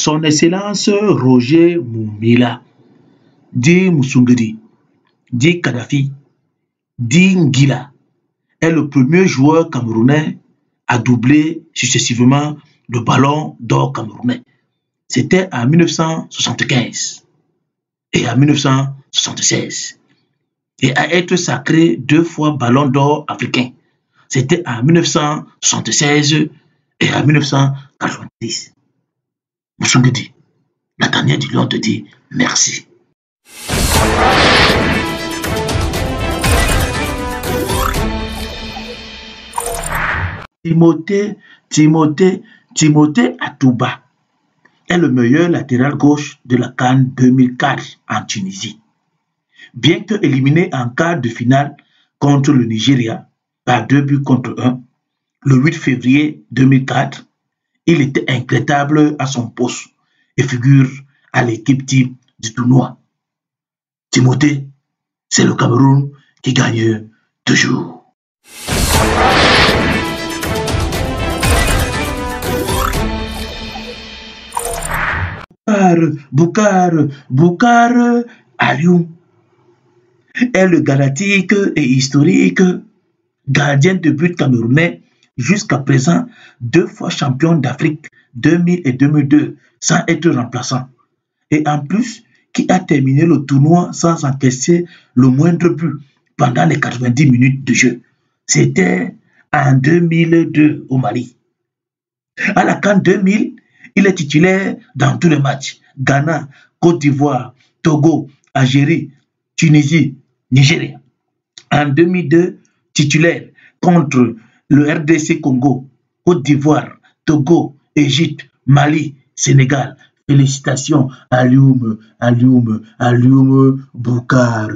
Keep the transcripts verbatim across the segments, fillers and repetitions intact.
Son Excellence Roger Moumila, dit Moussungedi, dit Kadhafi, dit Ngila, est le premier joueur camerounais à doubler successivement le ballon d'or camerounais. C'était en mille neuf cent soixante-quinze et en mille neuf cent soixante-seize. Et à être sacré deux fois ballon d'or africain. C'était en mille neuf cent soixante-seize et en mille neuf cent quatre-vingt-dix. Moussungedi, la dernière du lion te dit merci. Timothée, Timothée, Timothée Atouba est le meilleur latéral gauche de la CAN deux mille quatre en Tunisie. Bien que éliminé en quart de finale contre le Nigeria par deux buts contre un, le huit février deux mille quatre, il était intraitable à son poste et figure à l'équipe type du tournoi. Timothée, c'est le Cameroun qui gagne toujours. Boukar, Boukar Alioum est le galactique et historique gardien de but camerounais, jusqu'à présent deux fois champion d'Afrique deux mille et deux mille deux sans être remplaçant. Et en plus, qui a terminé le tournoi sans encaisser le moindre but pendant les quatre-vingt-dix minutes de jeu. C'était en deux mille deux au Mali. À la CAN deux mille, il est titulaire dans tous les matchs. Ghana, Côte d'Ivoire, Togo, Algérie, Tunisie, Nigeria. En deux mille deux, titulaire contre le R D C Congo, Côte d'Ivoire, Togo, Égypte, Mali, Sénégal. Félicitations à Alioum, Alioum, Alioum Boukar.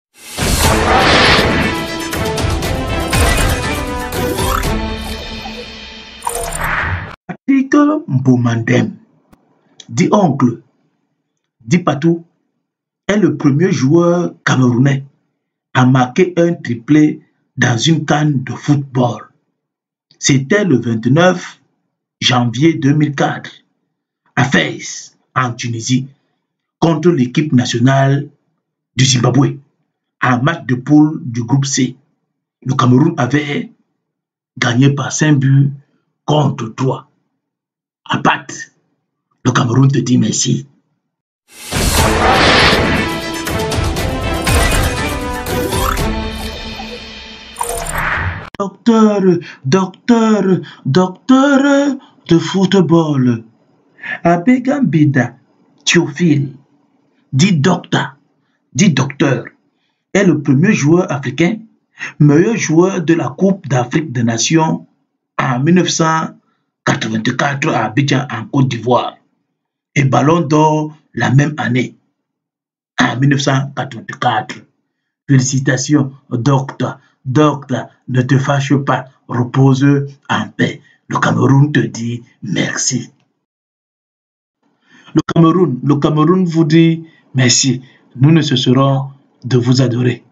Patrick Mbomandem, dit oncle, dit Patou, est le premier joueur camerounais à marquer un triplé dans une CAN de football. C'était le vingt-neuf janvier deux mille quatre à Fès, en Tunisie, contre l'équipe nationale du Zimbabwe, en match de poule du groupe C. Le Cameroun avait gagné par cinq buts contre trois. À Pat, le Cameroun te dit merci. Docteur, docteur, docteur de football. Abegambida Théophile, dit docteur, dit docteur, est le premier joueur africain, meilleur joueur de la Coupe d'Afrique des Nations en mille neuf cent quatre-vingt-quatre à Abidjan en Côte d'Ivoire et ballon d'or la même année en mille neuf cent quatre-vingt-quatre. Félicitations, docteur, docteur, ne te fâche pas, repose en paix. Le Cameroun te dit merci. Le Cameroun, le Cameroun vous dit merci. Nous ne cesserons de vous adorer.